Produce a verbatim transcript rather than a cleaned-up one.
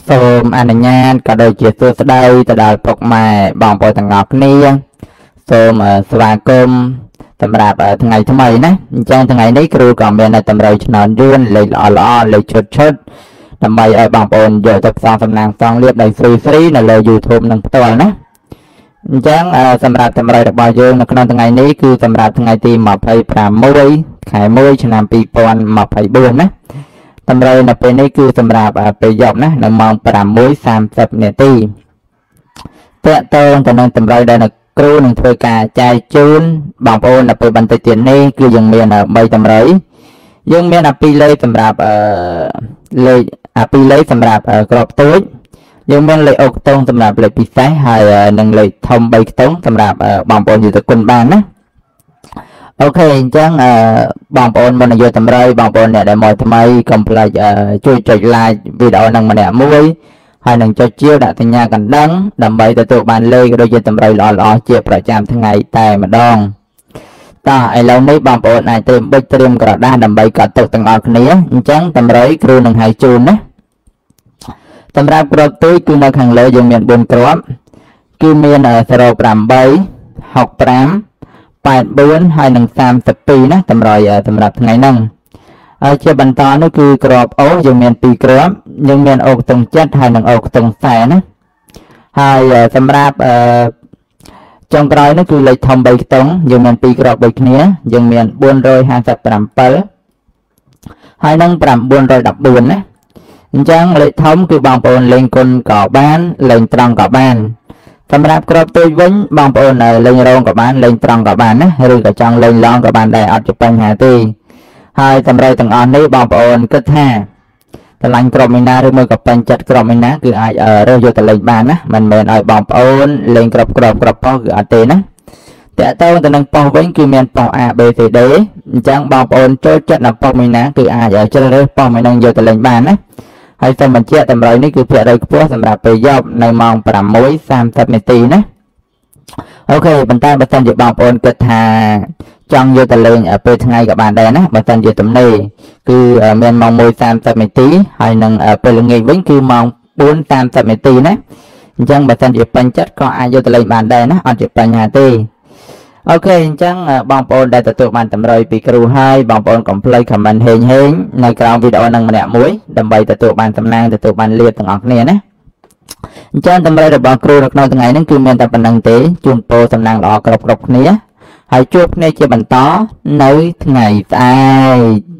សូមអនុញ្ញាតក៏ដូចជាសួស្តីទៅដល់ពុកម៉ែបងប្អូនទាំងអស់គ្នាសូមស្វាគមន៍សម្រាប់ថ្ងៃថ្មីណាអញ្ចឹងថ្ងៃនេះគ្រូក៏មានតម្រូវឆ្ននយួនលេខល្អល្អលេខឈុតឈុតដើម្បីឲ្យបងប្អូនយកទៅផ្សងសំណាងផ្សងលៀបដោយ free free នៅលើ YouTube នឹងផ្ទាល់ណាអញ្ចឹងសម្រាប់តម្រូវរបស់យើងនៅក្នុងថ្ងៃនេះគឺសម្រាប់ថ្ងៃទីยี่สิบหกខែមួយឆ្នាំยี่สิบยี่สิบสี่ណាតម្រូវនៅពេលនេះគឺសម្រាប់ពេលយប់ណានៅម៉ោងหกสามสิบនាទីតើតើទៅនឹងតម្រូវដែលគ្រូនឹងធ្វើការចែកជូនបងប្អូននៅពេលបន្តិចទៀតនេះគឺយើងមានបីតម្រូវយើងមានអាពីរលេខសម្រាប់អឺលេខអាពីរលេខសម្រាប់ក្របទូចយើងមានលេខអូខ្ទង់សម្រាប់លេខពិសេសហើយនិងលេខធំបីខ្ទង់សម្រាប់បងប្អូនយកទៅគុណបានណាអូខេអញ្ចឹងបងប្អូនមុននឹងយកតម្រូវបងប្អូនអ្នកដែលមកថ្មីកុំភ្លេចជួយចុច like វីដេអូនឹងម្នាក់មួយហើយនឹងចុចជាវដាក់សញ្ញាកណ្ដឹងដើម្បីទទួលបានលេខដូចជាតម្រូវល្អល្អជាប្រចាំថ្ងៃតែម្ដងតោះឥឡូវនេះបងប្អូនអាចត្រៀមប៊ិចត្រៀមក្រដាសដើម្បីកត់ទុកទាំងអស់គ្នាអញ្ចឹងតម្រូវគ្រូនឹងហៅជូនណាសម្រាប់គ្រាប់ទូចគឺនៅខាងលើយើងមានbốnគ្រាប់គឺមានศูนย์ แปด หก ห้า แปด สี่ហើយនឹងสามสิบสองណាតម្រូវសម្រាប់ថ្ងៃហ្នឹងហើយជាបន្តនោះគឺក្របអូយើងមានពីរគ្រាប់យើងមានអូខ្ទង់ចិត្តហើយនឹងអូខ្ទង់ខ្សែណាហើយសម្រាប់អឺចុងក្រោយនោះគឺលេខធំបីខ្ទង់យើងមានពីរគ្រាប់ដូចគ្នាយើងមានbốn trăm hai mươi bảyហើយនឹងchín trăm mười bốnណាអញ្ចឹងលេខធំគឺបងប្អូនលេងគុណក៏បានលេងត្រង់ក៏បានសម្រាប់ក្របទូចវិញបងប្អូនលេងរងក៏បានលេងត្រង់ក៏បានណាឬក៏ចង់លេងឡងក៏បានដែរអត់ជាបញ្ហាទេហើយតម្រូវទាំងអស់នេះបងប្អូនគិតថាតម្លាញ់ក្របមីណាឬមួយក៏ពេញចិត្តក្របមីណាគឺអាចរើសយកទៅលេងបានណាមិនមែនឲ្យបងប្អូនលេងក្របក្របក្របប៉ុសគឺអត់ទេណាតើតើទៅនឹងប៉ុសវិញគឺមានប៉ុស A B C D អញ្ចឹងបងប្អូនចូលចិត្តដល់ប៉ុសមីណាគឺអាចជ្រើសរើសប៉ុសមីនឹងយកទៅលេងបានណាហើយសូមបញ្ជាក់តម្រូវនេះគឺភាគរយខ្ពស់សម្រាប់ពេលយប់នៅម៉ោងหกสามสิบនាទីណាអូខេប៉ុន្តែបើសិនជាបងប្អូនគិតថាចង់យកទៅលេងពេលថ្ងៃក៏បានដែរណាបើសិនជាទំនេរគឺមានម៉ោងmộtสามสิบនាទីហើយនឹងពេលល្ងាចវិញគឺម៉ោងbốnสามสิบនាទីណាអញ្ចឹងបើសិនជាពេញចិត្តក៏អាចយកទៅលេងបានដែរណាអត់ជាបញ្ហាទេអូខេអញ្ចឹងបងប្អូនដែលទទួលបានតម្រូវពីគ្រូហើយបងប្អូនកុំភ្លេច comment ហេងហេងនៅក្រោមវីដេអូនឹងម្នាក់មួយដើម្បីទទួលបានសំណាងទទួលបានលាភទាំងអស់គ្នាណាអញ្ចឹងតម្រូវរបស់គ្រូនៅក្នុងថ្ងៃនេះគឺមានតែប៉ុណ្្នឹងទេជូនពរសំណាងល្អគ្រប់គ្រប់គ្នាហើយជួបគ្នាជាបន្តនៅថ្ងៃស្អែក